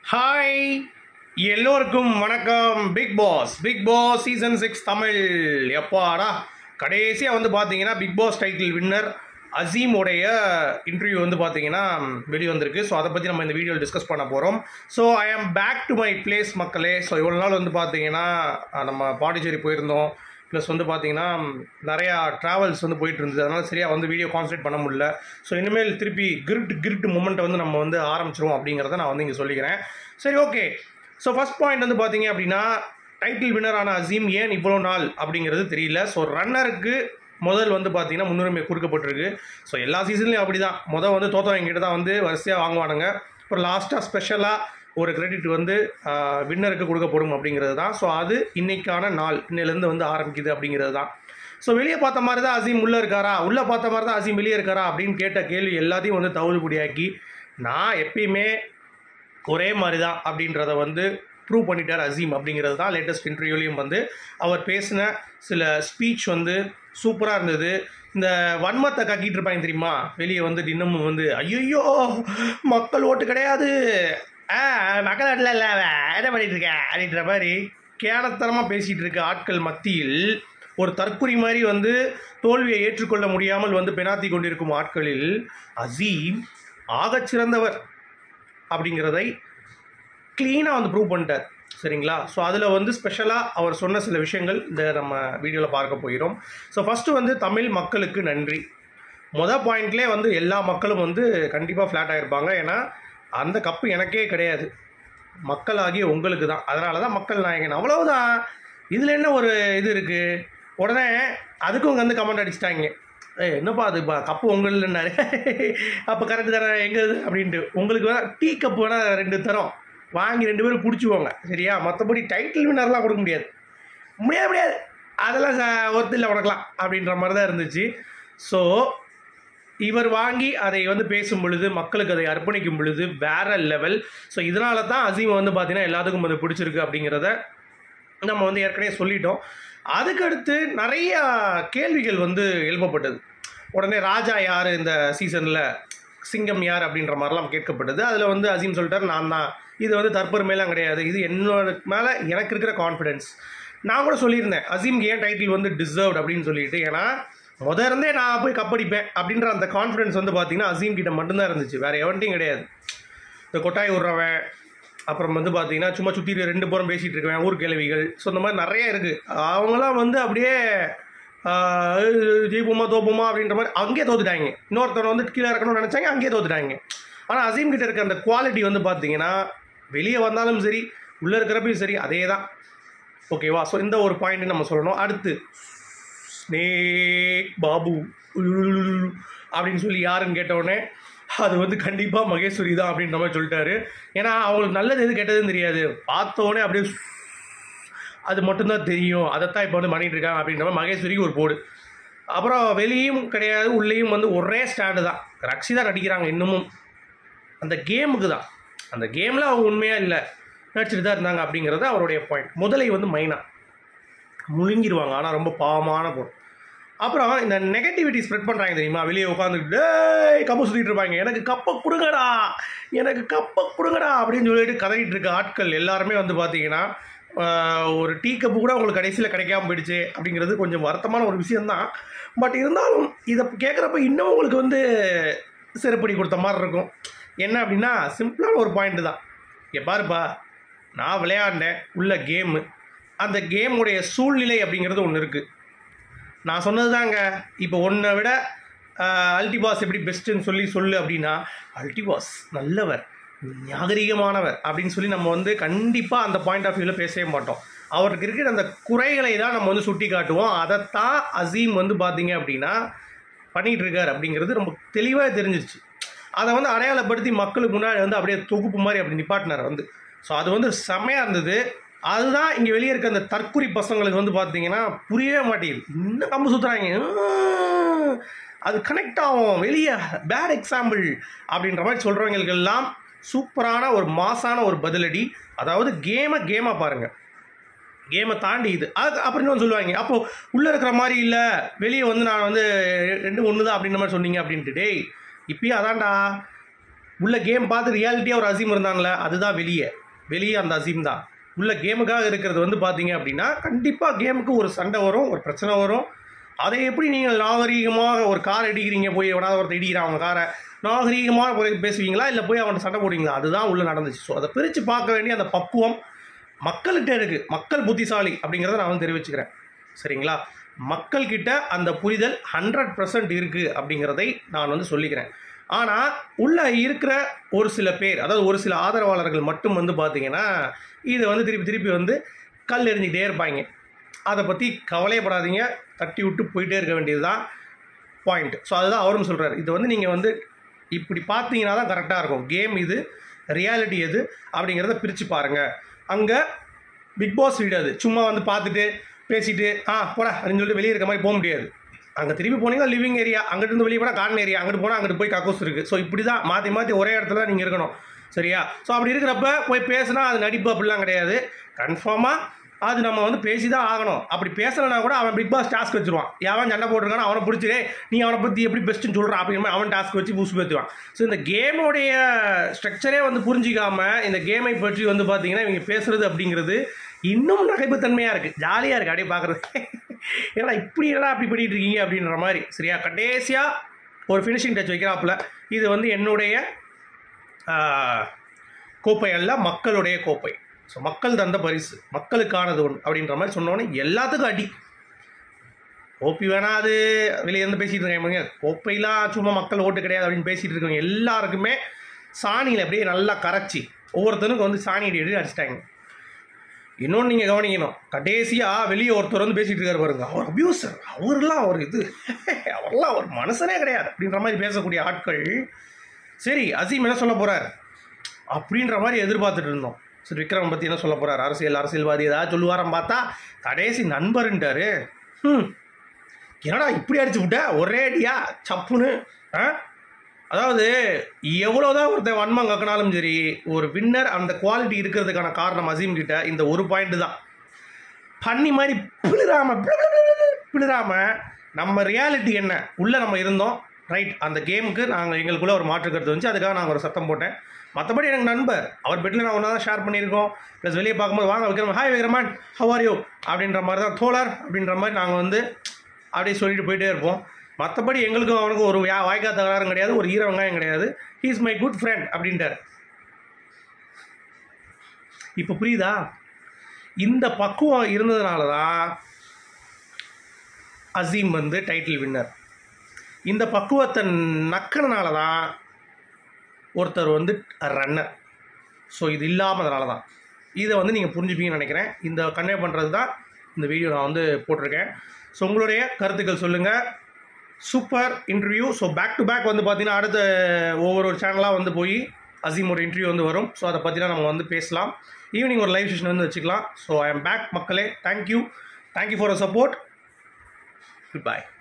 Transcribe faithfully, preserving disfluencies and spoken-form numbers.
Hi எல்லோருக்கும் வணக்கம். Big boss big boss season six Tamil எப்பாடா கடைசியாக வந்து பார்த்தீங்கன்னா பிக் பாஸ் டைட்டில் வின்னர் அசீமோடைய இன்டர்வியூ வந்து பார்த்தீங்கன்னா வெளியே வந்திருக்கு. ஸோ அதை பற்றி நம்ம இந்த வீடியோவில் டிஸ்கஸ் பண்ண போகிறோம். So I am back to my place மக்களே. ஸோ இவ்வளோ நாள் வந்து பார்த்தீங்கன்னா நம்ம பாண்டிச்சேரி போயிருந்தோம். ப்ளஸ் வந்து பார்த்தீங்கன்னா நிறையா ட்ராவல்ஸ் வந்து போயிட்டு இருந்தது. அதனால் சரியாக வந்து வீடியோ கான்சன்ட்ரேட் பண்ண முடியல. ஸோ இனிமேல் திருப்பி கிரிட் கிரிட் மூமெண்ட்டை வந்து நம்ம வந்து ஆரம்பிச்சிருவோம் அப்படிங்கிறத நான் வந்து இங்கே சொல்லிக்கிறேன். சரி, ஓகே. ஸோ ஃபஸ்ட் பாயிண்ட் வந்து பார்த்தீங்க அப்படின்னா டைட்டில் வின்னரான அசீம் ஏன் இவ்வளோ நாள் அப்படிங்கிறது தெரியல. ஸோ ரன்னருக்கு முதல் வந்து பார்த்தீங்கன்னா முன்னுரிமை கொடுக்கப்பட்டிருக்கு. ஸோ எல்லா சீசன்லையும் அப்படி தான். முதல் வந்து தோத்தவங்கிட்ட தான் வந்து வரிசையாக வாங்குவானுங்க. அப்புறம் லாஸ்ட்டாக ஸ்பெஷலாக ஒரு கிரெடிட் வந்து வின்னருக்கு கொடுக்கப்படும் அப்படிங்கிறது தான். ஸோ அது இன்னைக்கான நாள், இன்னிலேருந்து வந்து ஆரம்பிக்குது அப்படிங்கிறது தான். ஸோ வெளியே பார்த்த மாதிரி தான் அசீம் உள்ளே இருக்காரா, உள்ளே பார்த்த மாதிரி தான் அசீம் வெளியே இருக்காரா அப்படின்னு கேட்ட கேள்வி எல்லாத்தையும் வந்து தவிடுபடியாக்கி நான் எப்பயுமே ஒரே மாதிரி தான் அப்படின்றத வந்து ப்ரூவ் பண்ணிட்டார் அசீம் அப்படிங்கிறது தான். லேட்டஸ்ட் இன்டர்வியூலையும் வந்து அவர் பேசின சில ஸ்பீச் வந்து சூப்பராக இருந்தது. இந்த வன்மத்தை கக்கிட்டு இருப்பாங்க தெரியுமா, வெளியே வந்து இன்னமும் வந்து ஐயோ மக்கள் ஓட்டு கிடையாது, ஆ மக்கள் ஓட்டில் இல்லை என்ன பண்ணிட்டு இருக்க அப்படின்ற மாதிரி கேனத்தனமாக பேசிகிட்டு இருக்க ஆட்கள் மத்தியில் ஒரு தற்குறி மாதிரி வந்து தோல்வியை ஏற்றுக்கொள்ள முடியாமல் வந்து பெனாத்தி கொண்டிருக்கும் ஆட்களில் அசீம் ஆகச்சிறந்தவர் அப்படிங்கிறதை க்ளீனாக வந்து ப்ரூவ் பண்ணிட்டார். சரிங்களா? ஸோ அதில் வந்து ஸ்பெஷலாக அவர் சொன்ன சில விஷயங்கள் இந்த நம்ம வீடியோவில் பார்க்க போகிறோம். ஸோ ஃபஸ்ட்டு வந்து தமிழ் மக்களுக்கு நன்றி. மொதல் பாயிண்ட்லேயே வந்து எல்லா மக்களும் வந்து கண்டிப்பாக ஃப்ளாட் ஆகிருப்பாங்க. ஏன்னா அந்த கப்பு எனக்கே கிடையாது, மக்களாகிய உங்களுக்கு தான். அதனால தான் மக்கள் நாயகன், அவ்வளவுதான். இதில் என்ன ஒரு இது இருக்குது? உடனே அதுக்கும் வந்து கமெண்ட் அடிச்சிட்டாங்க, ஏ என்னப்பா அது கப்பு உங்களுன்னாரு. அப்போ கரெக்டு தானே எங்கள் அப்படின்ட்டு. உங்களுக்கு வேணால் டீ கப்பு வேணால் ரெண்டு தரோம், வாங்கி ரெண்டு பேரும் பிடிச்சிவோங்க, சரியா? மற்றபடி டைட்டில் வின்னர்லாம் கொடுக்க முடியாது, முடியாது முடியாது அதெல்லாம் ஒருத்தர் இல்லை உனக்கலாம் அப்படின்ற மாதிரி தான் இருந்துச்சு. ஸோ இவர் வாங்கி அதை வந்து பேசும் பொழுது, மக்களுக்கு அதை அர்ப்பணிக்கும் பொழுது வேற லெவல். ஸோ இதனால தான் அசீம் வந்து பார்த்தீங்கன்னா எல்லாத்துக்கும் வந்து பிடிச்சிருக்கு அப்படிங்கிறத நம்ம வந்து ஏற்கனவே சொல்லிட்டோம். அதுக்கடுத்து நிறைய கேள்விகள் வந்து எழுப்பப்பட்டது. உடனே ராஜா யார் இந்த சீசனில், சிங்கம் யார் அப்படின்ற மாதிரிலாம் கேட்கப்பட்டது. அதில் வந்து அசீம் சொல்லிட்டார், நான் தான். இது வந்து தற்பெருமையெல்லாம் கிடையாது, இது என்னோட மேலே எனக்கு இருக்கிற கான்ஃபிடென்ஸ். நான் கூட சொல்லியிருந்தேன் அசீம்க்கு ஏன் டைட்டில் வந்து டிசர்வ்ட் அப்படின்னு சொல்லிட்டு. ஏன்னா முத இருந்தே நான் போய் கப்படிப்பேன் அப்படின்ற அந்த கான்ஃபிடென்ஸ் வந்து பார்த்தீங்கன்னா அசீம் கிட்ட மட்டும்தான் இருந்துச்சு, வேறு எவன்ட்டையும் கிடையாது. இந்த கொட்டாய் விட்றவன், அப்புறம் வந்து பார்த்தீங்கன்னா சும்மா சுற்றி ரெண்டு பேரும் பேசிகிட்டு இருக்கேன், ஊர் கேள்விகள். ஸோ இந்த மாதிரி நிறைய இருக்குது. அவங்களாம் வந்து அப்படியே ஜெயிப்போமா தோப்போமா அப்படின்ற மாதிரி அங்கேயே தோத்துட்டாங்க. இன்னொருத்தவனை வந்து கீழே இறக்கணும்னு நினச்சாங்க, அங்கேயே தோத்துட்டாங்க. ஆனால் அசீம் கிட்ட இருக்க அந்த குவாலிட்டி வந்து பார்த்தீங்கன்னா வெளியே வந்தாலும் சரி, உள்ளே இருக்கிறப்பையும் சரி, அதே தான். ஓகேவா? ஸோ இந்த ஒரு பாயிண்ட் நம்ம சொல்லணும். அடுத்து ஸ்னேக் பாபு அப்படின்னு சொல்லி யாருன்னு கேட்டவுடனே அது வந்து கண்டிப்பாக மகேஸ்வரி தான் அப்படின்ற மாதிரி சொல்லிட்டாரு. ஏன்னா அவங்களுக்கு நல்லது எது கெட்டதுன்னு தெரியாது, பார்த்தோன்னே அப்படியே அது மட்டும்தான் தெரியும், அதைத்தான் இப்போ வந்து பண்ணிகிட்டு இருக்காங்க அப்படின்ற மாதிரி மகேஸ்வரிக்கு ஒரு போடு. அப்புறம் வெளியும் கிடையாது, உள்ளேயும் வந்து ஒரே ஸ்டாண்டு தான். ரக்ஷி தான் நடிக்கிறாங்க இன்னமும், அந்த கேமுக்கு தான். அந்த கேமில் அவங்க உண்மையாக இல்லை, நடிச்சுட்டு தான் இருந்தாங்க அப்படிங்கிறது அவருடைய பாயிண்ட். முதலை வந்து மைனா முழுங்கிடுவாங்க, ஆனால் ரொம்ப பாவமான பொருள். அப்புறம் இந்த நெகட்டிவிட்டி ஸ்ப்ரெட் பண்ணுறாங்க தெரியுமா, வெளியே உட்காந்துக்கிட்டு கப்பு சுற்றிட்டு இருப்பாங்க, எனக்கு கப்பை கொடுங்கடா, எனக்கு கப்பை கொடுங்கடா அப்படின்னு சொல்லிட்டு கதறிட்டு இருக்க ஆட்கள் எல்லாருமே வந்து பார்த்தீங்கன்னா ஒரு டீ கப்பு கூட உங்களுக்கு கடைசியில் கிடைக்காம போயிடுச்சு அப்படிங்கிறது கொஞ்சம் வருத்தமான ஒரு விஷயந்தான். பட் இருந்தாலும் இதை கேட்குறப்ப இன்னும் உங்களுக்கு வந்து செருப்படி கொடுத்த மாதிரி இருக்கும். என்ன அப்படின்னா சிம்பிளான ஒரு பாயிண்ட்டு தான். இங்கே பாருப்பா, நான் விளையாண்டேன் உள்ள கேமு, அந்த கேமுடைய சூழ்நிலை அப்படிங்கிறது ஒன்று இருக்குது. நான் சொன்னது தாங்க. இப்போ ஒன்றை விட அல்டிபாஸ் எப்படி பெஸ்ட்டுன்னு சொல்லி சொல்லு அப்படின்னா, அல்டிபாஸ் நல்லவர், நாகரிகமானவர் அப்படின்னு சொல்லி நம்ம வந்து கண்டிப்பாக அந்த பாயிண்ட் ஆஃப் வியூவில் பேசவே மாட்டோம். அவருக்கு இருக்கிற அந்த குறைகளை தான் நம்ம வந்து சுட்டி காட்டுவோம். அதைத்தான் அசீம் வந்து பார்த்தீங்க அப்படின்னா பண்ணிகிட்டு இருக்கார் அப்படிங்கிறது ரொம்ப தெளிவாக தெரிஞ்சிருச்சு. அதை வந்து அடையாளப்படுத்தி மக்களுக்கு முன்னாடி வந்து அப்படியே தொகுப்பு மாதிரி அப்படி நிப்பாட்டினார் வந்து. ஸோ அது வந்து செம்மையாக இருந்தது. அதுதான் இங்கே வெளியே இருக்க அந்த தற்குறி பசங்களுக்கு வந்து பார்த்தீங்கன்னா புரியவே மாட்டேங்குது, இன்னும் கம்பு சுற்றுறாங்க, அது கனெக்ட் ஆகும் வெளியே பேட் எக்ஸாம்பிள் அப்படின்ற மாதிரி சொல்கிறவங்களுக்கெல்லாம் சூப்பரான ஒரு மாசான ஒரு பதிலடி. அதாவது கேமை கேமாக பாருங்கள், கேமை தாண்டி இது அது அப்படின்னு சொல்லுவாங்க. அப்போது உள்ளே இருக்கிற மாதிரி இல்லை, வெளியே வந்து நான் வந்து ரெண்டு ஒன்று தான் அப்படின்ற மாதிரி சொன்னீங்க அப்படின்ட்டு. டேய் இப்பயும் அதான்டா, உள்ள கேம் பார்த்து ரியாலிட்டியாக ஒரு அசீம் இருந்தாங்களே, அதுதான் வெளியே வெளியே அந்த அசீம் தான். உள்ள கேமுக்காக இருக்கிறது வந்து பார்த்தீங்க அப்படின்னா கண்டிப்பாக கேமுக்கு ஒரு சண்டை வரும், ஒரு பிரச்சனை வரும். அதை எப்படி நீங்கள் நாகரீகமாக ஒரு கார் இடிக்கிறீங்க, போய் எவனாவது ஒருத்தர் இடிக்கிறான் அவங்க காரை, நாகரீகமாக போய் பேசுவீங்களா இல்லை போய் அவன் சண்டை போடுவீங்களா? அதுதான் உள்ளே நடந்துச்சு. ஸோ அதை பிரித்து பார்க்க வேண்டிய அந்த பக்குவம் மக்கள்கிட்ட இருக்குது. மக்கள் புத்திசாலி அப்படிங்கிறத நான் வந்து தெரிவிச்சுக்கிறேன். சரிங்களா? மக்கள்கிட்ட அந்த புரிதல் ஹண்ட்ரட் பர்சன்ட் இருக்குது அப்படிங்கிறதை நான் வந்து சொல்லிக்கிறேன். ஆனால் உள்ளே இருக்கிற ஒரு சில பேர், அதாவது ஒரு சில ஆதரவாளர்கள் மட்டும் வந்து பார்த்தீங்கன்னா இதை வந்து திருப்பி திருப்பி வந்து கல் எறிஞ்சிக்கிட்டே இருப்பாங்க. அதை பற்றி கவலையப்படாதீங்க, தட்டி விட்டு போயிட்டே இருக்க வேண்டியது தான் பாயிண்ட். ஸோ அதுதான் அவரும் சொல்கிறார். இது வந்து நீங்கள் வந்து இப்படி பார்த்தீங்கன்னா தான் கரெக்டாக இருக்கும். கேம் இது, ரியாலிட்டி எது அப்படிங்கிறத பிரித்து பாருங்கள். அங்கே பிக் பாஸ் வீடு அது சும்மா வந்து பார்த்துட்டு பேசிட்டு ஆ போடா அப்படின்னு சொல்லிட்டு வெளியே இருக்க மாதிரி போக முடியாது. அங்கே திரும்பி போனீங்கன்னா லிவிங் ஏரியா, அங்கிட்டு இருந்து வெளியே போனால் கார்டன் ஏரியா, அங்கிட்டு போனால் அங்கிட்டு போய் கக்கூஸ் இருக்குது. ஸோ இப்படி தான் மாற்றி மாற்றி ஒரே இடத்துல தான் நீங்கள் இருக்கணும். சரியா? ஸோ அப்படி இருக்கிறப்ப போய் பேசுனா அது நடிப்பு அப்படிலாம் கிடையாது. கன்ஃபார்மாக அது நம்ம வந்து பேசி தான் ஆகணும். அப்படி பேசலைன்னா கூட அவன் பிக் பாஸ் டாஸ்க் வச்சுருவான். யாவன் சண்டை போட்டிருக்கானோ அவனை பிடிச்சிடே நீ அவனை பற்றி எப்படி பெஸ்ட்டுன்னு சொல்கிறான் அப்படிங்கிற அவன் டாஸ்க் வச்சு பூசு பேத்துவான். ஸோ இந்த கேமோடைய ஸ்ட்ரக்சரே வந்து புரிஞ்சிக்காமல் இந்த கேமை பற்றி வந்து பார்த்தீங்கன்னா இவங்க பேசுகிறது அப்படிங்கிறது இன்னும் நகைப்புத்தன்மையாக இருக்குது, ஜாலியாக இருக்குது அப்படியே பார்க்குறது. ஏன்னா இப்படி எல்லாம் அப்படி பண்ணிட்டு இருக்கீங்க அப்படின்ற மாதிரி. சரியா? கடைசியாக ஒரு ஃபினிஷிங் டச் வைக்கிறாப்புல. இது வந்து என்னுடைய கோப்பை அல்ல, மக்களுடைய கோப்பை. ஸோ மக்கள் தந்த பரிசு, மக்களுக்கானது ஒன்று அப்படின்ற மாதிரி சொன்னோன்னே எல்லாத்துக்கும் அடி. கோப்பி வேணா அது வெளியே இருந்து பேசிகிட்டு இருக்காங்க, கோப்பைலாம் சும்மா மக்கள் ஓட்டு கிடையாது அப்படின்னு பேசிகிட்டு இருக்கவங்க எல்லாருக்குமே சாணியில் அப்படியே நல்லா கரைச்சி ஒவ்வொருத்தனுக்கு வந்து சாணி அடி அடி அடிச்சிட்டாங்க. இன்னொன்று நீங்கள் கவனிக்கணும், கடைசியாக வெளியே ஒருத்தர் வந்து பேசிகிட்டு இருக்காரு பாருங்க, அவர் அபியூசர், அவர்லாம் அவர் இது அவர்லாம் ஒரு மனுஷனே கிடையாது அப்படின்ற மாதிரி பேசக்கூடிய ஆட்கள். சரி, அசீம் என்ன சொல்ல போகிறார் அப்படின்ற மாதிரி எதிர்பார்த்துட்டு இருந்தோம். சரி, விக்ரம் பற்றி என்ன சொல்ல போகிறார், அரசியல் அரசியல்வாதி ஏதாவது சொல்லுவாரம் பார்த்தா கடைசி நண்பருன்ட்டாரு. ம் என்னடா இப்படி அடிச்சு விட்ட ஒரே அடியா சப்புன்னு. ஆ அதாவது எவ்வளோதான் ஒருத்தன் வன்மம் கக்கினாலும் சரி, ஒரு வின்னர் அந்த குவாலிட்டி இருக்கிறதுக்கான காரணம் அசீம் கிட்ட இந்த ஒரு பாயிண்ட் தான். பண்ணி மாதிரி பிளிராம பிளிராம நம்ம ரியாலிட்டி என்ன உள்ளே நம்ம இருந்தோம். ரைட், அந்த கேமுக்கு நாங்கள் எங்களுக்குள்ளே ஒரு மாற்று கருத்து வந்துச்சு, அதுக்காக நாங்கள் ஒரு சத்தம் போட்டேன். மற்றபடி எனக்கு நண்பர் அவர் பெட்டில் நான் ஒன்றா தான் ஷேர் பண்ணியிருக்கோம். ப்ளஸ் வெளியே பார்க்கும்போது வாங்க Vikraman, hi Vikraman, how are you அப்படின்ற மாதிரி தான், தோழர் அப்படின்ற மாதிரி நாங்கள் வந்து அப்படியே சொல்லிட்டு போயிட்டே இருப்போம். மற்றபடி எங்களுக்கும் அவனுக்கும் ஒரு வாய்க்கா தகராறும் கிடையாது, ஒரு ஈர வெங்காயம் கிடையாது. He is my good friend அப்படின்ட்டார். இப்போ புரியுதா? இந்த பக்குவம் இருந்ததுனால தான் அசீம் வந்து டைட்டில் வின்னர். இந்த பக்குவத்தை நக்கினால தான் ஒருத்தர் வந்து ரன்னர். ஸோ இது இல்லாமதனால தான். இதை வந்து நீங்கள் புரிஞ்சுப்பீங்கன்னு நினைக்கிறேன். இந்த கன்வே பண்ணுறது தான் இந்த வீடியோ நான் வந்து போட்டிருக்கேன். ஸோ உங்களுடைய கருத்துக்கள் சொல்லுங்கள். Super interview. So back to back வந்து பார்த்தீங்கன்னா அடுத்த ஒவ்வொரு ஒரு சேனலாக வந்து போய் அசீமோட இன்டர்வியூ வந்து வரும். ஸோ அதை பற்றினா நம்ம வந்து பேசலாம். ஈவினிங் ஒரு லைவ் செஷன் வந்து வச்சுக்கலாம். ஸோ ஐ எம் பேக் மக்களே. Thank you thank you for a support. Good by.